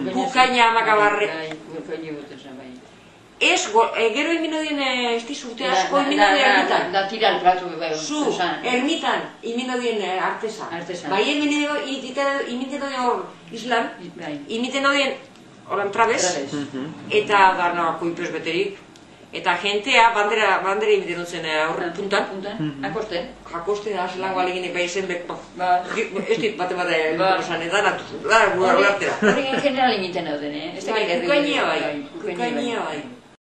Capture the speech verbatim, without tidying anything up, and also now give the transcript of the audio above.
bukaina amakabarre. Bukaina guten zen, bai. Ez, gero imino dien, ez dizurte asko imino dien ermitan. Da tira el plato, bai. Zu, ermitan imino dien artesa. Bai, imiten dien hor islam, imiten dien horan trabez, eta garna kuipez beterik. Eta jentea, bandera, bandera imiten dut zen aurre puntan. Jakoste? Jakoste da, zelango aleginek bai zen bek, ez dit bate bate esan, eta natu, da, gura artera. Hori general imiten dut den, eh? Kukainia bai, kukainia bai.